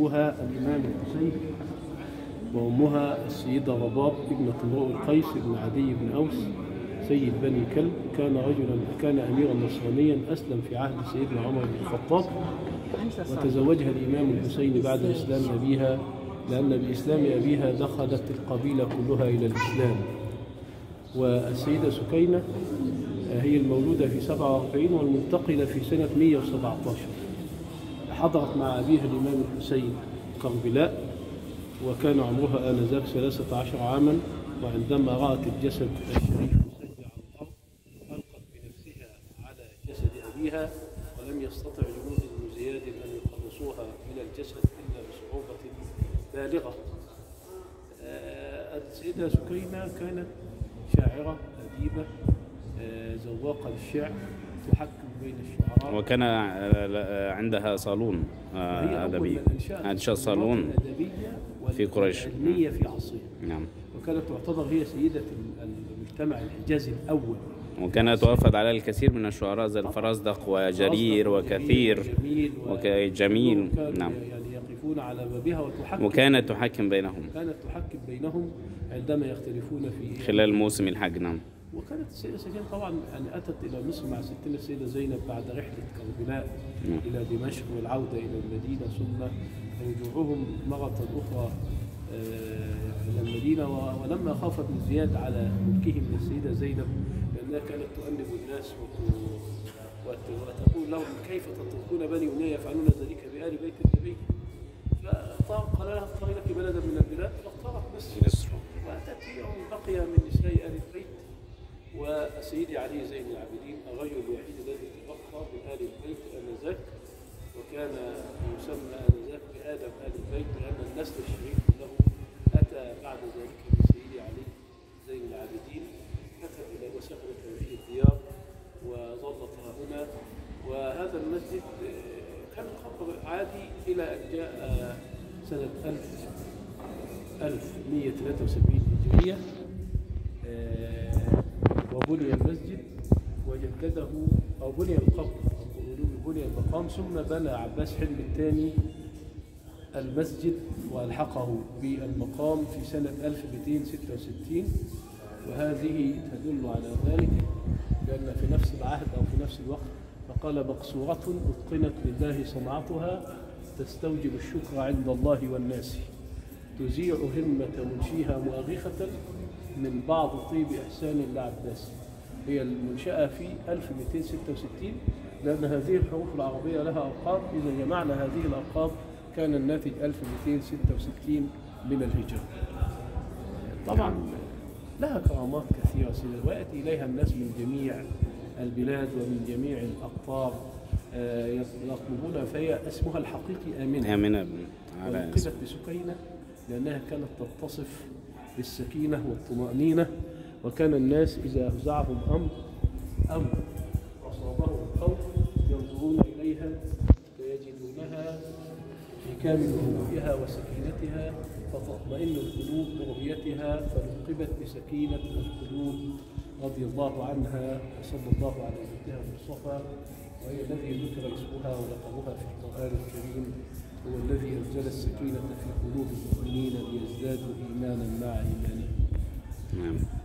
أبوها الإمام الحسين، وأمها السيدة رباب ابنة امرؤ القيس بن عدي بن أوس سيد بني كلب. كان أميرا نصرانيا أسلم في عهد سيدنا عمر بن الخطاب، وتزوجها الإمام الحسين بعد إسلام أبيها، لأن بإسلام أبيها دخلت القبيلة كلها إلى الإسلام. والسيدة سكينة هي المولودة في 47 والمنتقلة في سنة 117. حضرت مع أبيها الإمام الحسين كربلاء، وكان عمرها آنذاك 13 عاما، وعندما رأت الجسد الشريف يسجى على الأرض ألقت بنفسها على جسد أبيها، ولم يستطع جنود بن زياد أن يخلصوها من الجسد إلا بصعوبة بالغة. السيدة سكينة كانت شاعرة أديبة ذواقة للشعر، تحكم بين الشعراء، وكان عندها صالون أدبي، أنشأ صالون في قريش في عصرها. نعم. وكانت تعتبر هي سيدة المجتمع الحجازي الأول، وكانت توافد على الكثير من الشعراء زي الفرزدق وجرير وكثير وجميل. نعم. يعني يقفون على بابها وتحكم، وكانت تحكم بينهم، عندما يختلفون في خلال موسم الحج. نعم. وكانت السيدة سكينة طبعا يعني أتت إلى مصر مع ستنا السيدة زينب بعد رحلة كربلاء إلى دمشق والعودة إلى المدينة، ثم رجوعهم مرة أخرى إلى المدينة. ولما خاف ابن زياد على ملكهم للسيدة زينب، لأنها كانت تؤنب الناس وتقول لهم كيف تتركون بني أمية يفعلون ذلك بآل بيت النبي، فقال لها اختاري لك بلدا من البلاد، فاختارت مصر. وأتت هي بقي من نساء آل البيت، وسيدي علي زين العابدين الرجل الوحيد الذي تبقى من آل البيت آنذاك، وكان يسمى آنذاك بآدم آل البيت، لأن النسل الشريف له أتى بعد ذلك بسيدي علي زين العابدين، كتب إلى وسكنت في الديار وظلت هنا. وهذا المسجد كان خطر عادي إلى أن جاء سنة 1173 هجرية، وبني المسجد وجدده، أو بني القبر، بني المقام، ثم بنى عباس حلمي الثاني المسجد وألحقه بالمقام في سنة 1266. وهذه تدل على ذلك، لأن في نفس العهد أو في نفس الوقت فقال مقصورة أتقنت لله صنعتها، تستوجب الشكر عند الله والناس، تزيع همة منشيها مؤرخة من بعض طيب إحسان لعباس. هي المنشأة في 1266، لأن هذه الحروف العربية لها أرقام، إذا جمعنا هذه الأرقام كان الناتج 1266 من الهجرة. طبعا لها كرامات كثيرة ويأتي إليها الناس من جميع البلاد ومن جميع الأقطار يطلبون، فهي اسمها الحقيقي آمنة. ولقبت بسكينة لأنها كانت تتصف بالسكينة والطمأنينة، وكان الناس إذا أفزعهم أمر أو أصابهم خوف ينظرون إليها فيجدونها في كامل هدوئها وسكينتها، فتطمئن القلوب برؤيتها، فلقبت بسكينة القلوب رضي الله عنها وصلى الله على بيتها المصطفى. وهي الذي ذكر اسمها ولقبها في القرآن الكريم، هو الذي أنزل السكينة في قلوب المؤمنين ليزدادوا إيمانا مع إيمانهم.